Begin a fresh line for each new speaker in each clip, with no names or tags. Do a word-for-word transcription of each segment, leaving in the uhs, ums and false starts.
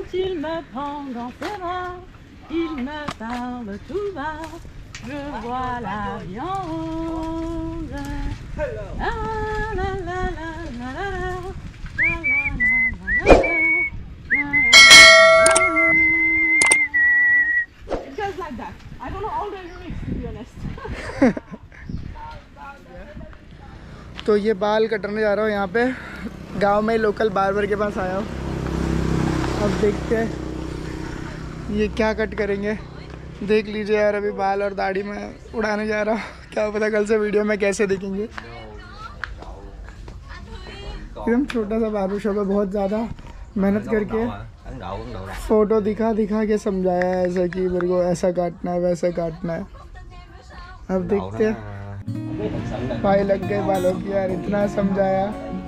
il me prend dans ses bras, il me parle tout bas, je vois la viande. La la la la la la la. It goes like that. I don't know all the lyrics to be honest.
तो ये बाल कटने जा रहा हूँ यहाँ पे गांव में लोकल बार्बर के पास आया हूँ। अब देखते हैं ये क्या कट करेंगे। देख लीजिए यार, अभी बाल और दाढ़ी में उड़ाने जा रहा हूँ। क्या पता कल से वीडियो में कैसे दिखेंगे। एकदम छोटा सा बार्बर शॉप है, बहुत ज़्यादा मेहनत करके फ़ोटो दिखा दिखा के समझाया है ऐसा कि मेरे को ऐसा काटना है वैसा काटना है। अब देखते हैं। भाई लग गए बालों की यार, इतना समझाया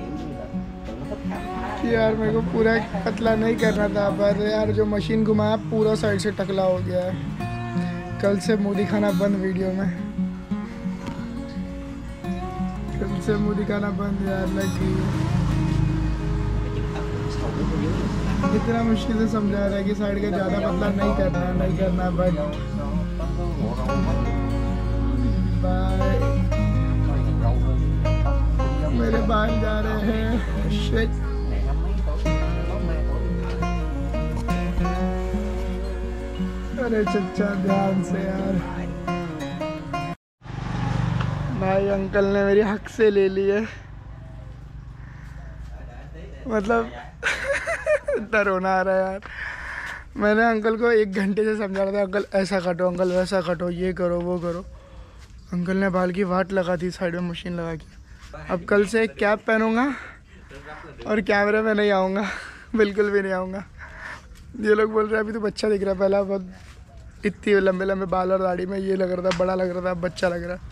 कि यार मेरे को पूरा पतला नहीं करना था, पर यार जो मशीन घुमाया पूरा साइड से टकला हो गया है। कल से मुँह दिखाना बंद वीडियो में, कल से मुँह दिखाना बंद यार। लगी इतना मुश्किल से समझा रहा है कि साइड का ज़्यादा पतला नहीं करना है, नहीं करना है। बट बाय, मेरे बाल जा रहे हैं। शिट। अरे चच्चा ध्यान से यार। भाई अंकल ने मेरी हक से ले ली है, मतलब इतना रोना आ रहा है यार। मैंने अंकल को एक घंटे से समझा रहा था, अंकल ऐसा काटो, अंकल वैसा काटो, ये करो वो करो। अंकल ने बाल की वाट लगा दी साइड में मशीन लगा के। अब कल से एक कैप पहनूंगा और कैमरे में नहीं आऊँगा, बिल्कुल भी नहीं आऊँगा। ये लोग बोल रहे हैं अभी तो बच्चा दिख रहा है, पहला बहुत इतनी लंबे लंबे बाल और दाढ़ी में ये लग रहा था, बड़ा लग रहा था, बच्चा लग रहा है।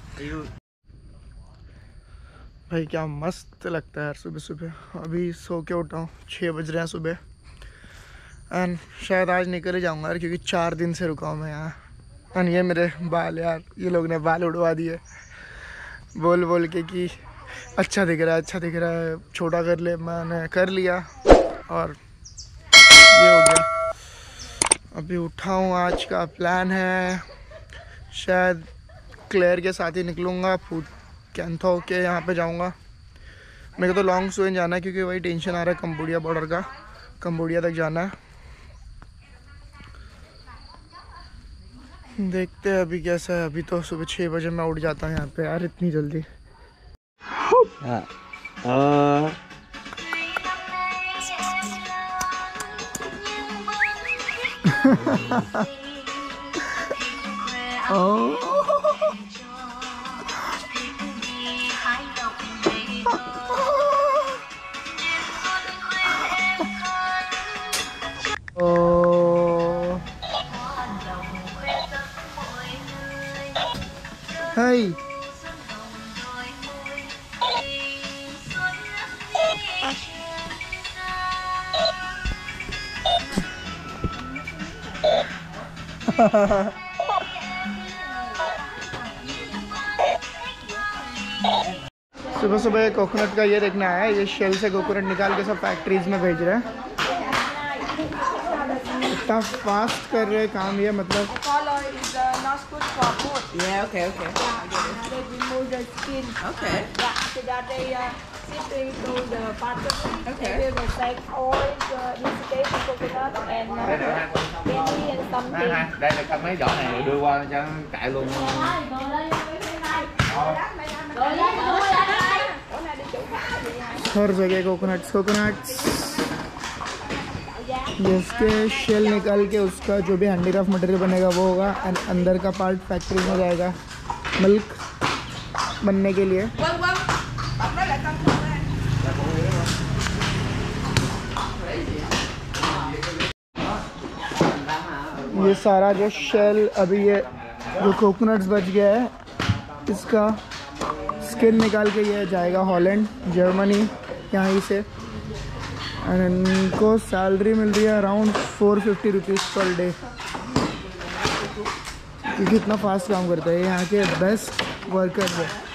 भाई क्या मस्त लगता है यार सुबह सुबह। अभी सो के उठा हूँ, छः बज रहे हैं सुबह। एंड शायद आज निकल ही जाऊँगा यार, क्योंकि चार दिन से रुका हूँ मैं यहाँ। एंड ये मेरे बाल यार, ये लोग ने बाल उड़वा दिए बोल बोल के कि अच्छा दिख रहा है, अच्छा दिख रहा है, छोटा कर ले। मैंने कर लिया और ये हो गया। अभी उठा हूँ, आज का प्लान है शायद क्लेयर के साथ ही निकलूँगा, फूड कैंथो के यहाँ पे जाऊँगा। मेरे को तो लॉन्ग सुइन जाना है, क्योंकि वही टेंशन आ रहा है कंबोडिया बॉर्डर का, कंबोडिया तक जाना है। देखते हैं अभी कैसा है। अभी तो सुबह छः बजे मैं उठ जाता हूँ यहाँ पे यार, इतनी जल्दी। हाँ। आ... oh. Oh. Hey. सुबह सुबह कोकोनट का ये देखना है, ये शेल से कोकोनट निकाल के सब फैक्ट्रीज में भेज रहे हैं। इतना फास्ट कर रहे काम ये, मतलब
Yeah, okay, okay. They remove the skin. Okay. Yeah, after that they uh, sifting through the butter. Okay. They will take orange, uh, instant coconut and uh, candy and something.
Đây là mấy giỏ này đưa qua cho chạy luôn.
हर जगह coconuts coconuts. जिसके shell निकाल के उसका जो भी handicraft material बनेगा वो होगा, एंड अंदर का पार्ट फैक्ट्री में जाएगा मिल्क बनने के लिए। ये सारा जो शेल अभी ये जो कोकोनट्स बच गया है, इसका स्किन निकाल के ये जाएगा हॉलैंड, जर्मनी, यहाँ से। एंड इनको सैलरी मिल रही है around four fifty rupees per day, क्योंकि इतना फास्ट काम करता है। यहाँ के बेस्ट वर्कर्स है।